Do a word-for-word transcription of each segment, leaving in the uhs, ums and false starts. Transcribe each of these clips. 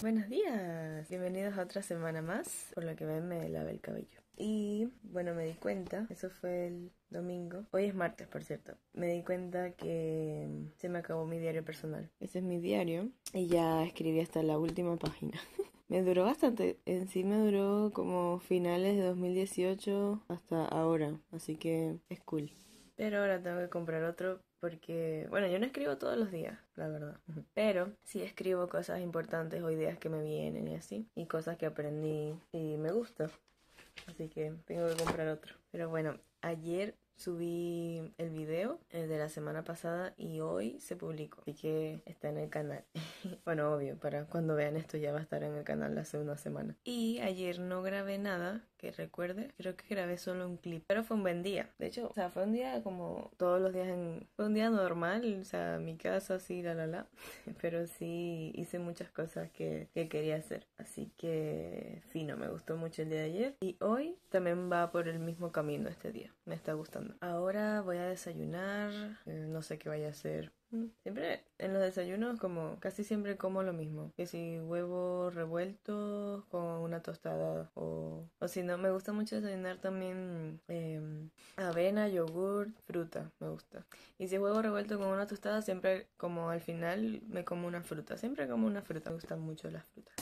Buenos días, bienvenidos a otra semana más. Por lo que ven me lavé el cabello. Y bueno, me di cuenta, eso fue el domingo. Hoy es martes, por cierto. Me di cuenta que se me acabó mi diario personal. Ese es mi diario y ya escribí hasta la última página. Me duró bastante, en sí me duró como finales de dos mil dieciocho hasta ahora, así que es cool. Pero ahora tengo que comprar otro porque, bueno, yo no escribo todos los días, la verdad. Pero sí escribo cosas importantes o ideas que me vienen y así. Y cosas que aprendí y me gusta. Así que tengo que comprar otro. Pero bueno, ayer subí el video eh, de la semana pasada y hoy se publicó. Así que está en el canal. Bueno, obvio, para cuando vean esto ya va a estar en el canal hace una semana. Y ayer no grabé nada que recuerde. Creo que grabé solo un clip. Pero fue un buen día. De hecho, o sea, fue un día como todos los días en... Fue un día normal. O sea, mi casa, sí, la, la, la. Pero sí hice muchas cosas que, que quería hacer. Así que, fino, me gustó mucho el día de ayer. Y hoy también va por el mismo camino este día. Me está gustando. Ahora voy a desayunar. Eh, no sé qué vaya a hacer. Siempre en los desayunos como casi siempre como lo mismo. Que si huevos revueltos con una tostada o, o si no, me gusta mucho desayunar también eh, avena, yogur, fruta, me gusta. Y si es huevo revuelto con una tostada, siempre como al final me como una fruta. Siempre como una fruta, me gustan mucho las frutas.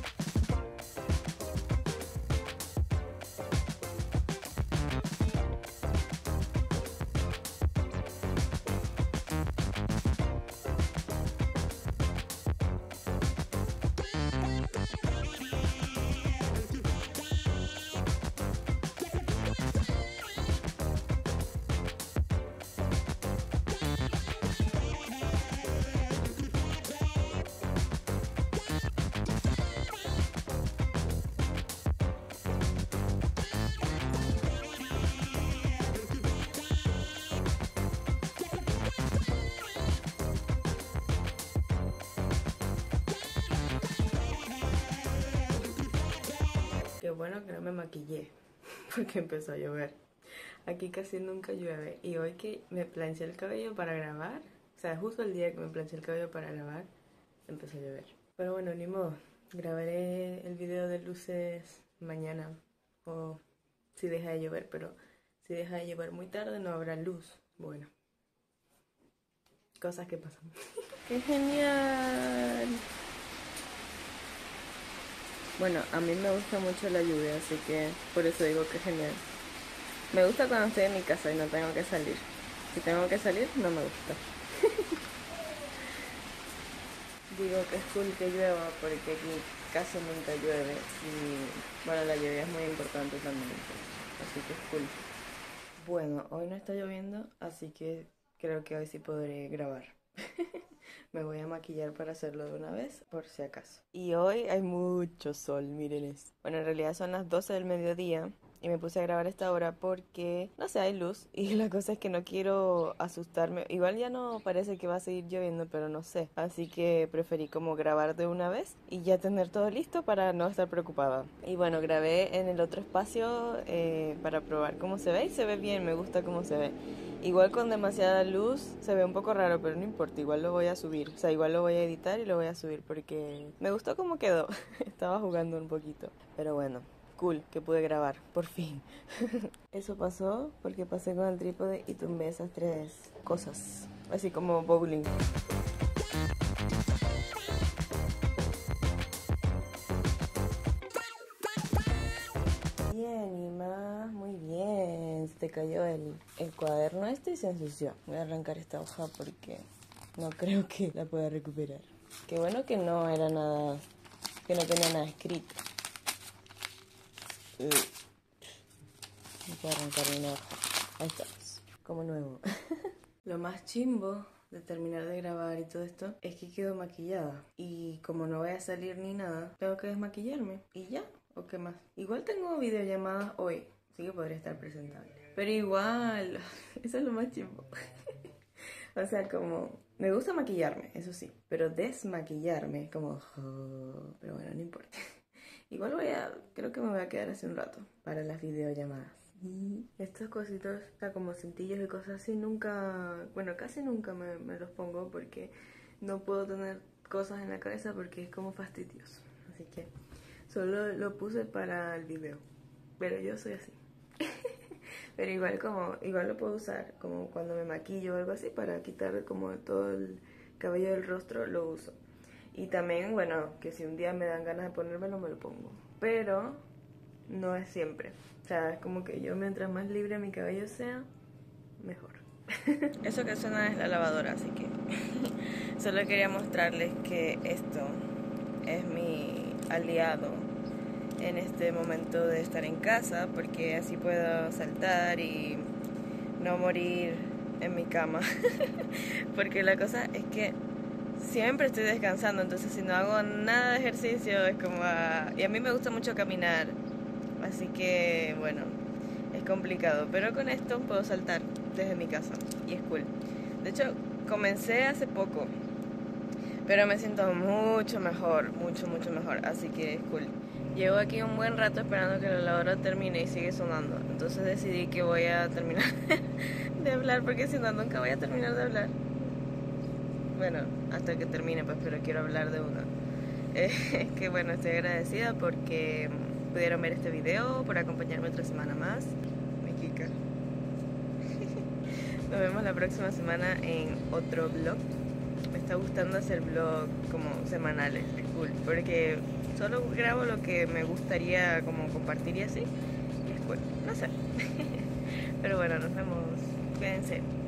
Qué bueno que no me maquillé porque empezó a llover. Aquí casi nunca llueve y hoy que me planché el cabello para grabar, o sea, justo el día que me planché el cabello para grabar, empezó a llover. Pero bueno, ni modo, grabaré el video de luces mañana o si deja de llover, pero si deja de llover muy tarde no habrá luz. Bueno, cosas que pasan. ¡Qué genial! Bueno, a mí me gusta mucho la lluvia, así que por eso digo que genial. Me gusta cuando estoy en mi casa y no tengo que salir. Si tengo que salir, no me gusta. Digo que es cool que llueva porque aquí casi nunca llueve y bueno, la lluvia es muy importante también, así que es cool. Bueno, hoy no está lloviendo, así que creo que hoy sí podré grabar. Me voy a maquillar para hacerlo de una vez, por si acaso. Y hoy hay mucho sol, miren eso. Bueno, en realidad son las doce del mediodía y me puse a grabar a esta hora porque, no sé, hay luz y la cosa es que no quiero asustarme. Igual ya no parece que va a seguir lloviendo, pero no sé. Así que preferí como grabar de una vez y ya tener todo listo para no estar preocupada. Y bueno, grabé en el otro espacio eh, para probar cómo se ve y se ve bien, me gusta cómo se ve. Igual con demasiada luz se ve un poco raro, pero no importa, igual lo voy a subir. O sea, igual lo voy a editar y lo voy a subir porque me gustó cómo quedó. Estaba jugando un poquito. Pero bueno, cool que pude grabar, por fin. Eso pasó porque pasé con el trípode y tumbé esas tres cosas. Así como bowling. Bien, y más, muy bien. Se te cayó el, el cuaderno este y se ensució. Voy a arrancar esta hoja porque no creo que la pueda recuperar. Qué bueno que no era nada, que no tenía nada escrito. Uh, no puedo arrancar una hoja. Ahí estamos, como nuevo. Lo más chimbo de terminar de grabar y todo esto es que quedo maquillada. Y como no voy a salir ni nada, tengo que desmaquillarme. Y ya. ¿O qué más? Igual tengo videollamadas hoy, así que podría estar presentable. Pero igual, eso es lo más chimbo. O sea, como, me gusta maquillarme, eso sí. Pero desmaquillarme, como, oh, pero bueno, no importa. Igual voy a, creo que me voy a quedar hace un rato para las videollamadas. Y estos cositos, o sea, como cintillos y cosas así, nunca, bueno, casi nunca me, me los pongo porque no puedo tener cosas en la cabeza porque es como fastidioso. así que solo lo puse para el video, pero yo soy así. Pero igual como igual lo puedo usar como cuando me maquillo o algo así, para quitar como todo el cabello del rostro, lo uso. Y también, bueno, que si un día me dan ganas de ponérmelo, me lo pongo, pero no es siempre. O sea, es como que yo, mientras más libre mi cabello sea, mejor. Eso que suena es la lavadora, así que solo quería mostrarles que esto es mi aliado en este momento de estar en casa, porque así puedo saltar y no morir en mi cama. Porque la cosa es que siempre estoy descansando, entonces si no hago nada de ejercicio es como a... y a mí me gusta mucho caminar, así que bueno, es complicado, pero con esto puedo saltar desde mi casa y es cool. De hecho, comencé hace poco, pero me siento mucho mejor, mucho, mucho mejor, así que es cool. Llevo aquí un buen rato esperando que la lavadora termine y sigue sonando, entonces decidí que voy a terminar de hablar, porque si no, nunca voy a terminar de hablar. Bueno, hasta que termine, pues, pero quiero hablar de una. Eh, es que bueno, estoy agradecida porque pudieron ver este video, por acompañarme otra semana más. Mi Kika. Nos vemos la próxima semana en otro vlog. Me está gustando hacer vlog como semanales, es cool, porque solo grabo lo que me gustaría como compartir y así, y es cool, no sé. Pero bueno, nos vemos, cuídense.